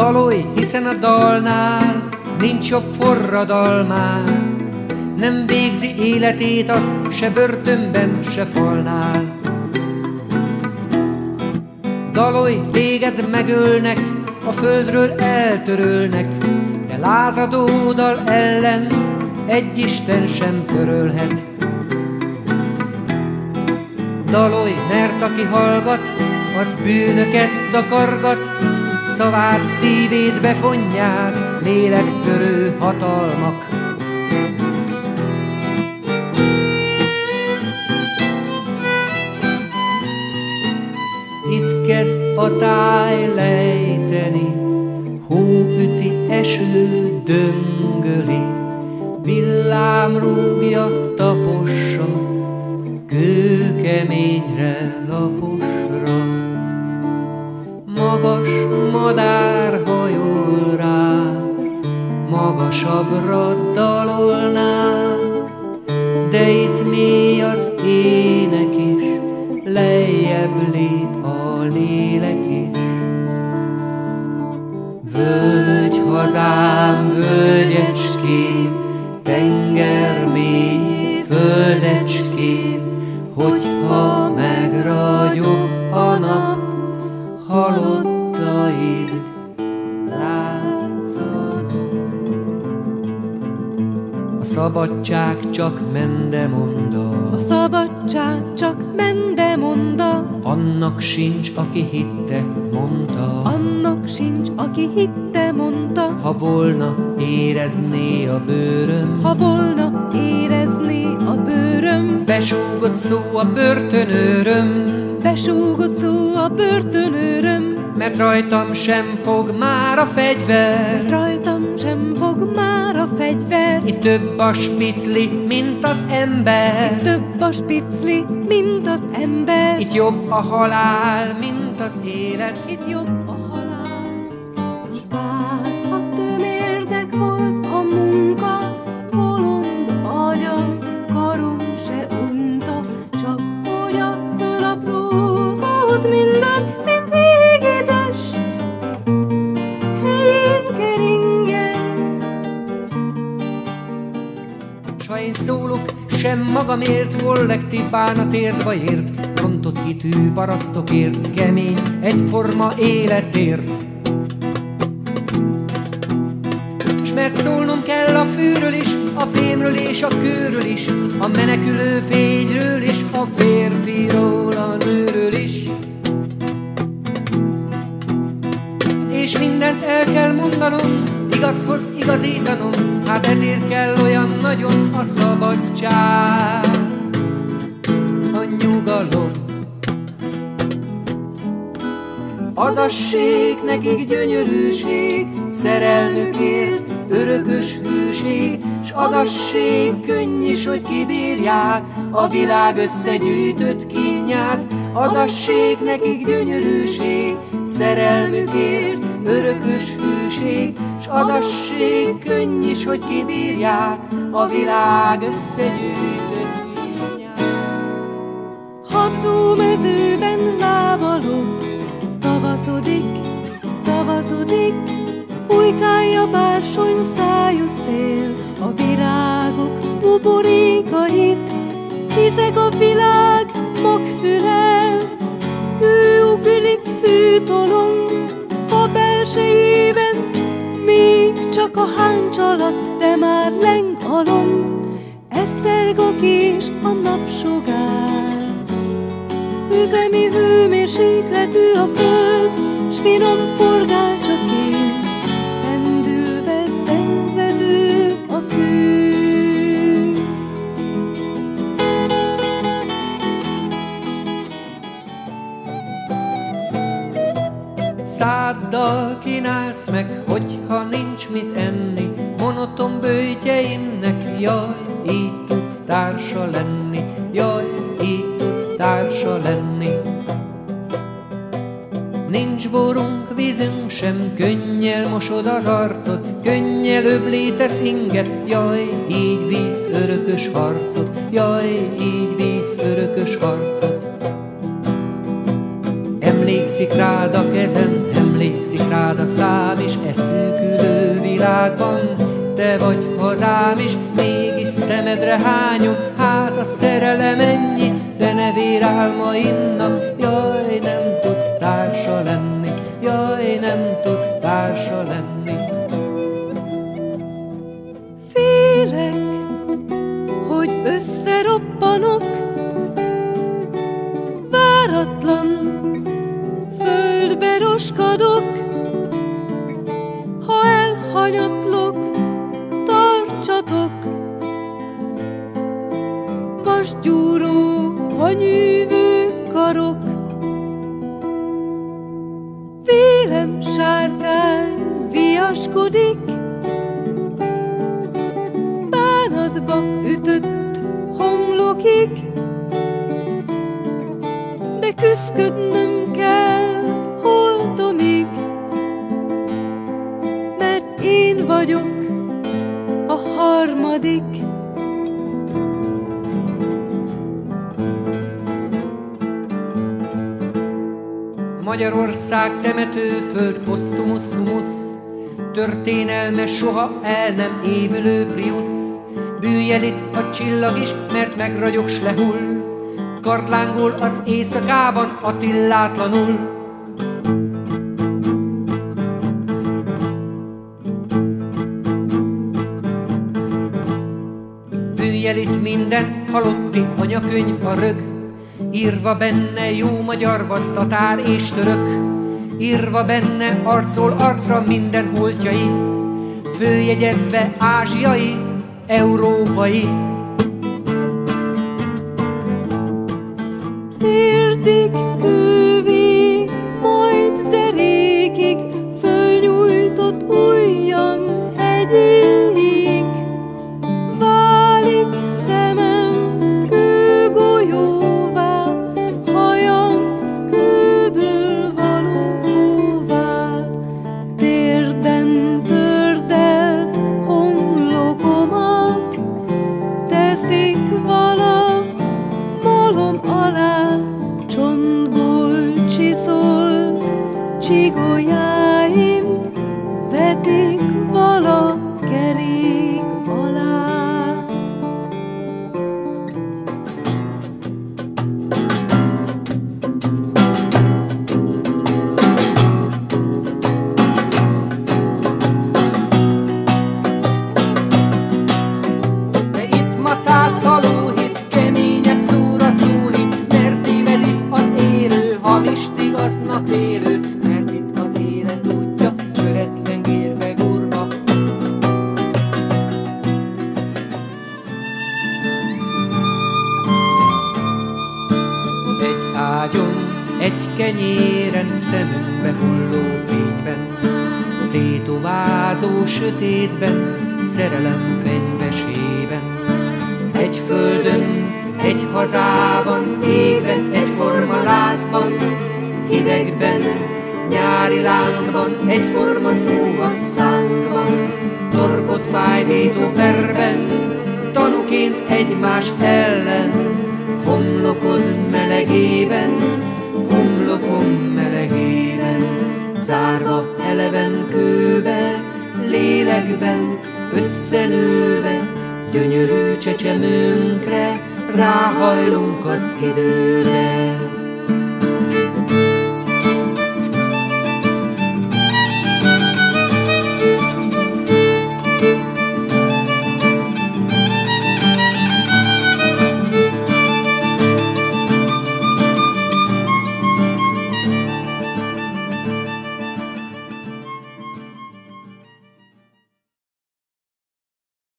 Dalolj, hiszen a dalnál nincs jobb forradalmár, nem végzi életét az se börtönben, se falnál. Dalolj, téged megölnek, a földről eltörölnek, de lázadó dal ellen egy isten sem törölhet. Dalolj, mert aki hallgat, az bűnöket takargat, szavát szívédbe fonják lélektörő hatalmak. Itt kezd a táj lejteni, hó üti, eső döngöli, villám rúgja, tapossa, kőkeményre, laposra. Magas madár hajol rá, magasabbra dalolná, de itt mély az ének is, lejjebb lép a lélek is. Völgy hazám, völgyecském, tenger mély földecském, hogyha megragyog a nap, halottaid látszanak. A szabadság csak mendemonda, a szabadság csak mendemonda, annak sincs, aki hitte, mondta, annak sincs, aki hitte, mondta. ha volna, érezné a bőröm, Ha volna, érezné a bőröm, besúgott szó a börtönőröm, besúgott szó a börtönőröm, mert rajtam sem fog már a fegyver. rajtam sem fog már a fegyver. Itt több a spicli, mint az ember, Több a spicli, mint az ember. itt jobb a halál, mint az élet. Itt jobb a halál. S bár a tömérdek volt a munka, bolond agyam, karom se unta, csak hogy a fölaprózott minden, mint égi test, helyén keringen. S ha én szólok, sem magamért, kollektív bánatért, bajért, rontott hitű parasztokért, kemény, egyforma életért. S mert szólnom kell a fűről is, a fémről és a kőről is, a menekülő fényről is, a férfiról, a nőről is. És mindent el kell mondanom, igazhoz igazítanom, hát ezért kell olyan nagyon a szabadság, a nyugalom. Adassék nekik gyönyörűség, szerelmükért örökös hűség, s adassék könny is, hogy kibírják a világ összegyűjtött kínját. Adassék nekik gyönyörűség, szerelmükért örökös hűség, s adassék könny is, hogy kibírják a világ összegyűjtött kínját. Habzó mezőben lábalok, tavaszodik, tavaszodik, fújkálja bársony szájú szél, a virágok buborékait, hizeg a világ magfülel, kő ugrik fűtolong, fa belsejében, még csak a háncs alatt, de már leng a lomb, esztergok és a napsugár. Üzemi hőmérsékletű a föld, s finom forgál csak én, pendülve szenvedő a fű. Száddal kínálsz meg, hogyha nincs mit enni, monoton böjtjeimnek, jaj, így tudsz társa lenni, jaj, így tudsz társa lenni. Nincs borunk, vízünk sem, könnyel mosod az arcod, könnyel öblítesz inget, jaj, így vívsz örökös harcot, jaj, így vívsz örökös harcot. Emlékszik rád a kezem, emlékszik rád a szám, és országban, te vagy hazám is, mégis szemedre hányom, hát a szerelem ennyi, de ne vérálmaimnak, jaj, nem tudsz társa lenni, jaj, nem tudsz társa lenni. Félek, hogy összeroppanok, váratlan földbe roskadok, ha elhanyatlok, tartsatok, vasgyúró, fanyűvő karok. Vélem sárkány viaskodik, bánatba ütött homlokig, de küszködnöm kell holtomig, mert én vagyok a harmadik. Magyarország temetőföld, posztumusz humusz, történelme soha el nem évülő Priusz. Bűjjel itt a csillag is, mert megragyog s lehull, kardlángol az éjszakában Attillátlanul. Bűjjel itt minden halotti anyakönyv a rög, írva benne jó magyar vagy tatár és török, írva benne arcról arcra minden holtjai, főjegyezve ázsiai, európai. Térdig, kővég, majd derékig, fölnyújtott ujjam hegyig, válik szemem kőgolyóvá, hajam kőből valóvá, térden tördelt homlokomat teszik vala malom alá, csontból csiszolt csigolyáim vetik vala kerék alá. De itt ma 100 halóhit, keményebb szóra szólít, mert téved itt az érő, hamis igaznak élő, mert itt az élet útja, töretlen gérve gurba. Egy ágyon, egy kenyéren, szemünkbe hulló fényben, tétovázó sötétben, szerelem fenyvesében. Egy földön, egy hazában, égve, egyforma lázban, hidegben, nyári lángban, egyforma szó a szánkban, torkot fájdító perben, tanuként egymás ellen, homlokod melegében, homlokom melegében, zárva eleven kőbe, lélekben, összenőve, gyönyörű csecsemőnkre ráhajlunk az időre.